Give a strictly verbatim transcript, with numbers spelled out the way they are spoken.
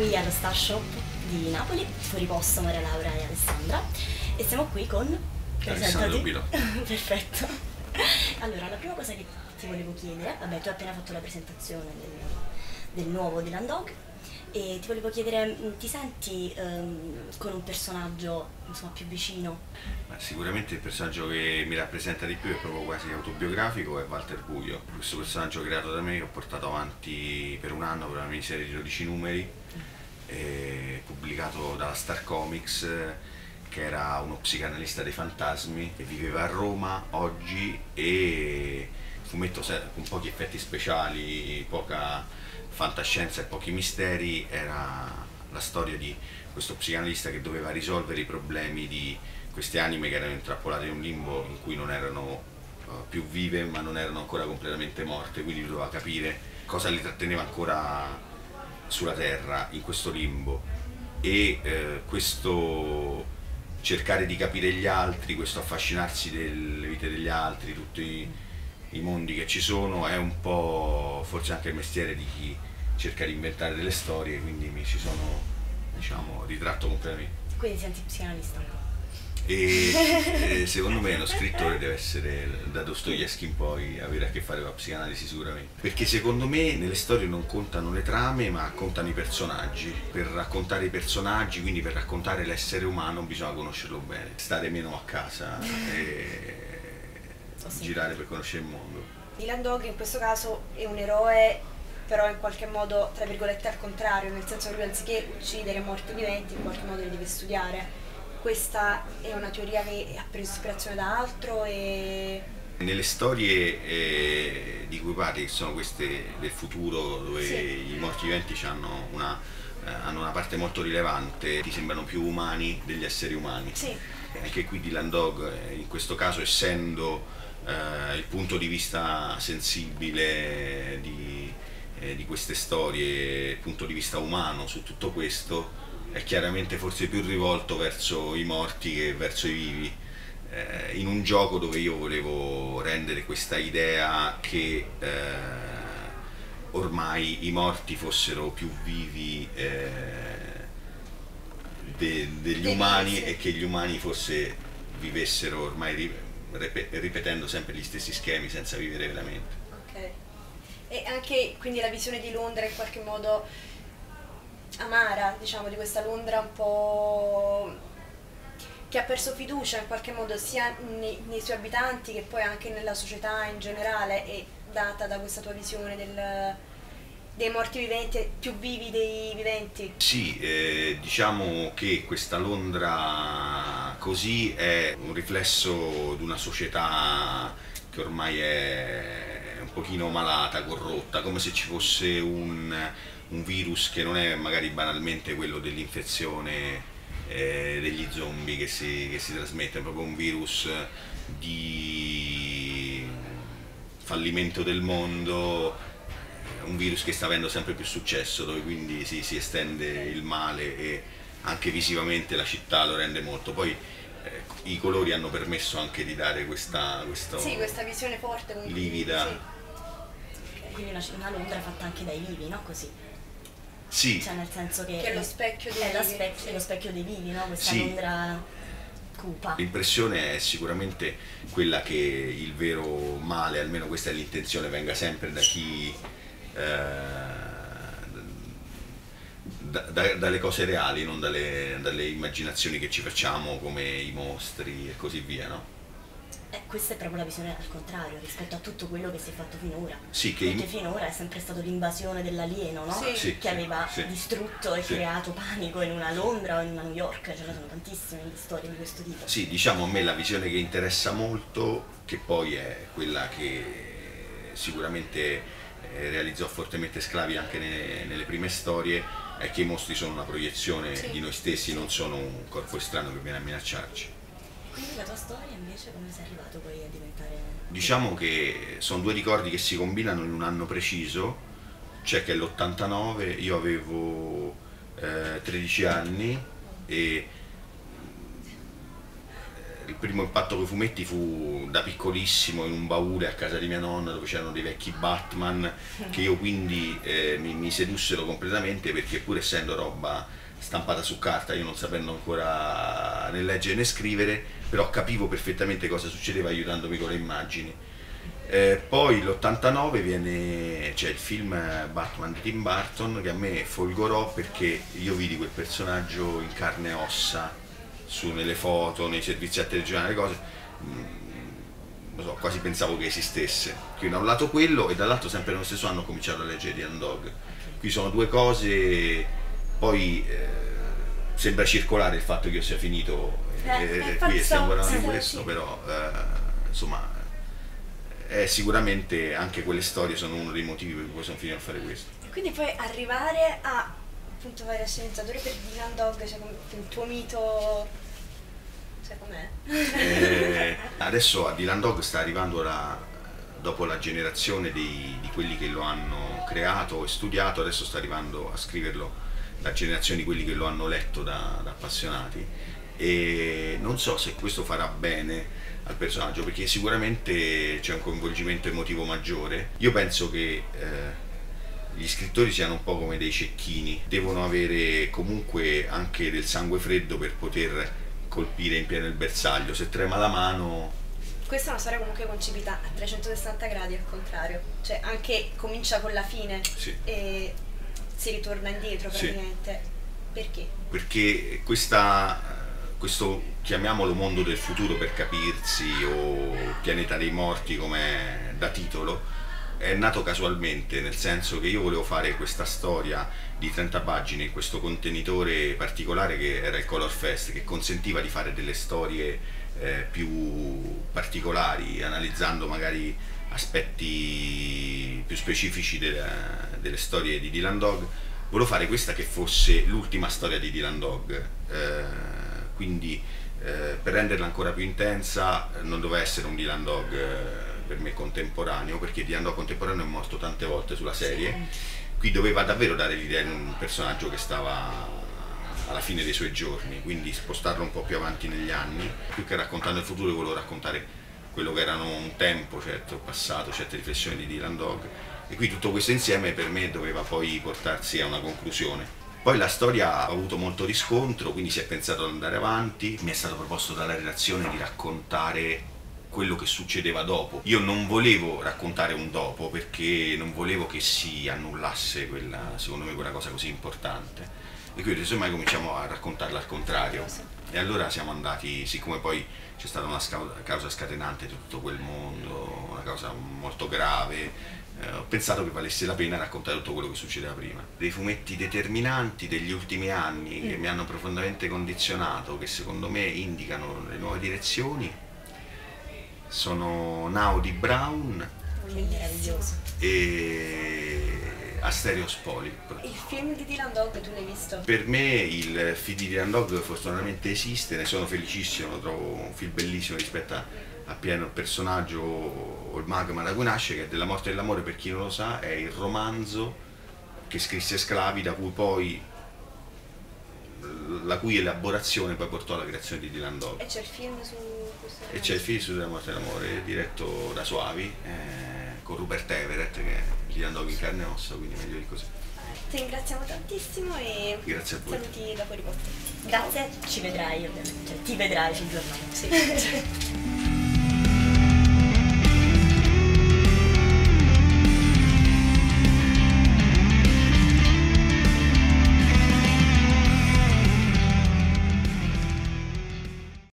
qui allo Star Shop di Napoli, fuori posto Maria Laura e Alessandra, e siamo qui con Alessandro Bilo. Perfetto. Allora, la prima cosa che ti volevo chiedere, vabbè, tu hai appena fatto la presentazione del, del nuovo Dylan Dog, e ti volevo chiedere, ti senti um, con un personaggio insomma più vicino? Ma sicuramente il personaggio che mi rappresenta di più è proprio quasi autobiografico, è Walter Puio. Questo personaggio creato da me che ho portato avanti per un anno per una miniserie di dodici numeri, eh, pubblicato dalla Star Comics, che era uno psicanalista dei fantasmi che viveva a Roma oggi, e fumetto con pochi effetti speciali, poca fantascienza e pochi misteri. Era la storia di questo psicanalista che doveva risolvere i problemi di queste anime che erano intrappolate in un limbo in cui non erano uh, più vive ma non erano ancora completamente morte, quindi doveva capire cosa li tratteneva ancora sulla terra in questo limbo, e eh, questo cercare di capire gli altri, questo affascinarsi delle vite degli altri, tutti i mondi che ci sono, è un po' forse anche il mestiere di chi cerca di inventare delle storie, quindi mi ci sono, diciamo, ritratto completamente. Quindi senti psicanalista? E, e secondo me lo scrittore deve essere, da Dostoevskij in poi, avere a che fare con la psicanalisi sicuramente, perché secondo me nelle storie non contano le trame ma contano i personaggi. Per raccontare i personaggi, quindi per raccontare l'essere umano, bisogna conoscerlo bene, stare meno a casa e oh, sì. girare per conoscere il mondo. Dylan Dog in questo caso è un eroe, però in qualche modo tra virgolette al contrario, nel senso che lui anziché uccidere morti viventi in qualche modo li deve studiare. Questa è una teoria che ha preso ispirazione da altro e... Nelle storie eh, di cui parli, che sono queste del futuro, dove sì. i morti viventi hanno una, eh, hanno una parte molto rilevante, ti sembrano più umani degli esseri umani. Sì. Anche qui Dylan Dog, in questo caso, essendo eh, il punto di vista sensibile di, eh, di queste storie, il punto di vista umano su tutto questo, è chiaramente forse più rivolto verso i morti che verso i vivi, eh, in un gioco dove io volevo rendere questa idea che eh, ormai i morti fossero più vivi eh, de, degli umani, e che gli umani forse vivessero ormai ripetendo sempre gli stessi schemi senza vivere veramente. Ok. E anche quindi la visione di Londra in qualche modo amara, diciamo, di questa Londra un po' che ha perso fiducia in qualche modo sia nei, nei suoi abitanti che poi anche nella società in generale, è data da questa tua visione del, dei morti viventi più vivi dei viventi. Sì, eh, diciamo che questa Londra così è un riflesso di una società che ormai è un pochino malata, corrotta, come se ci fosse un un virus che non è magari banalmente quello dell'infezione eh, degli zombie che si, che si trasmette, è proprio un virus di fallimento del mondo, un virus che sta avendo sempre più successo, dove quindi si, si estende il male, e anche visivamente la città lo rende molto. Poi eh, i colori hanno permesso anche di dare questa, questo, sì, questa visione forte, comunque, livida. Sì. Quindi una, una Londra fatta anche dai vivi, no? Così. Sì. Cioè nel senso che, che è lo specchio dei è vivi. Lo specchio, è lo specchio dei vivi, no? Questa sì. Londra cupa. L'impressione è sicuramente quella che il vero male, almeno questa è l'intenzione, venga sempre da chi eh, da, da, dalle cose reali, non dalle, dalle immaginazioni che ci facciamo come i mostri e così via, no? Eh, questa è proprio la visione al contrario rispetto a tutto quello che si è fatto finora. Sì, che perché finora è sempre stato l'invasione dell'alieno, no? Sì. Sì, che aveva sì, distrutto e sì. creato panico in una Londra o in una New York, ce ne sono tantissime storie di questo tipo. Sì, diciamo, a me la visione che interessa molto, che poi è quella che sicuramente eh, realizzò fortemente Sclavi anche nelle, nelle prime storie, è che i mostri sono una proiezione sì. di noi stessi, non sono un corpo estraneo che viene a minacciarci. Quindi la tua storia invece come sei arrivato poi a diventare... Diciamo che sono due ricordi che si combinano in un anno preciso, cioè che è l'ottantanove, io avevo eh, tredici anni, e il primo impatto con i fumetti fu da piccolissimo in un baule a casa di mia nonna dove c'erano dei vecchi Batman che io quindi eh, mi, mi sedussero completamente, perché pur essendo roba stampata su carta, io non sapendo ancora né leggere né scrivere, però capivo perfettamente cosa succedeva aiutandomi con le immagini. Eh, poi l'ottantanove viene, c'è il film Batman di Tim Burton, che a me folgorò perché io vidi quel personaggio in carne e ossa su, nelle foto, nei servizi a telegiornale, le cose, mm, non so, quasi pensavo che esistesse. Quindi da un lato quello, e dall'altro sempre nello stesso anno ho cominciato a leggere Dylan Dog. Qui sono due cose, poi eh, sembra circolare il fatto che io sia finito eh, eh, qui e stiamo parlando di questo, sì. Però eh, insomma eh, sicuramente anche quelle storie sono uno dei motivi per cui sono finito a fare questo. Quindi poi arrivare a appunto fare sceneggiatore per Dylan Dog, cioè il tuo mito, cioè com'è? Eh, adesso a Dylan Dog sta arrivando la, dopo la generazione dei, di quelli che lo hanno creato e studiato, adesso sta arrivando a scriverlo la generazione di quelli che lo hanno letto da, da appassionati, e non so se questo farà bene al personaggio, perché sicuramente c'è un coinvolgimento emotivo maggiore. Io penso che eh, gli scrittori siano un po' come dei cecchini, devono avere comunque anche del sangue freddo per poter colpire in pieno il bersaglio, se trema la mano. Questa è una storia comunque concepita a trecentosessanta gradi al contrario, cioè anche comincia con la fine, sì, e si ritorna indietro praticamente. Sì. Perché? Perché questa, questo, chiamiamolo mondo del futuro per capirsi, o pianeta dei morti come da titolo, è nato casualmente, nel senso che io volevo fare questa storia di trenta pagine in questo contenitore particolare che era il Color Fest, che consentiva di fare delle storie eh, più particolari, analizzando magari aspetti più specifici delle, delle storie di Dylan Dog. Volevo fare questa che fosse l'ultima storia di Dylan Dog, eh, quindi eh, per renderla ancora più intensa non doveva essere un Dylan Dog eh, per me contemporaneo, perché Dylan Dog contemporaneo è morto tante volte sulla serie. Qui doveva davvero dare l'idea di un personaggio che stava alla fine dei suoi giorni, quindi spostarlo un po' più avanti negli anni. Più che raccontando il futuro, volevo raccontare quello che erano un tempo, certo, passato, certe riflessioni di Dylan Dog, e qui tutto questo insieme per me doveva poi portarsi a una conclusione. Poi la storia ha avuto molto riscontro, quindi si è pensato ad andare avanti. Mi è stato proposto dalla redazione di raccontare quello che succedeva dopo. Io non volevo raccontare un dopo, perché non volevo che si annullasse quella, secondo me, quella cosa così importante, e quindi semmai cominciamo a raccontarla al contrario. E allora siamo andati, siccome poi c'è stata una causa scatenante di tutto quel mondo, una causa molto grave, eh, ho pensato che valesse la pena raccontare tutto quello che succedeva prima. Dei fumetti determinanti degli ultimi anni che mi hanno profondamente condizionato, che secondo me indicano le nuove direzioni, sono Now di Brown e Asterios Polyp. Il film di Dylan Dog tu l'hai visto? Per me il film di Dylan Dog fortunatamente esiste, ne sono felicissimo, lo trovo un film bellissimo rispetto a, a pieno il personaggio o il magma da cui nasce, che è Della morte e dell'amore, per chi non lo sa, è il romanzo che scrisse Sclavi, da cui poi la cui elaborazione poi portò alla creazione di Dylan Dog. E c'è il film su questo? E c'è il film su Della morte e dell'amore, diretto da Soavi, eh, con Rupert Everett, che è Dylan Dog in carne e ossa, quindi meglio di così. Ti ringraziamo tantissimo e grazie a voi. Saluti da fuori posto. Grazie, ci vedrai ovviamente, cioè, ti vedrai sul giornale. Sì.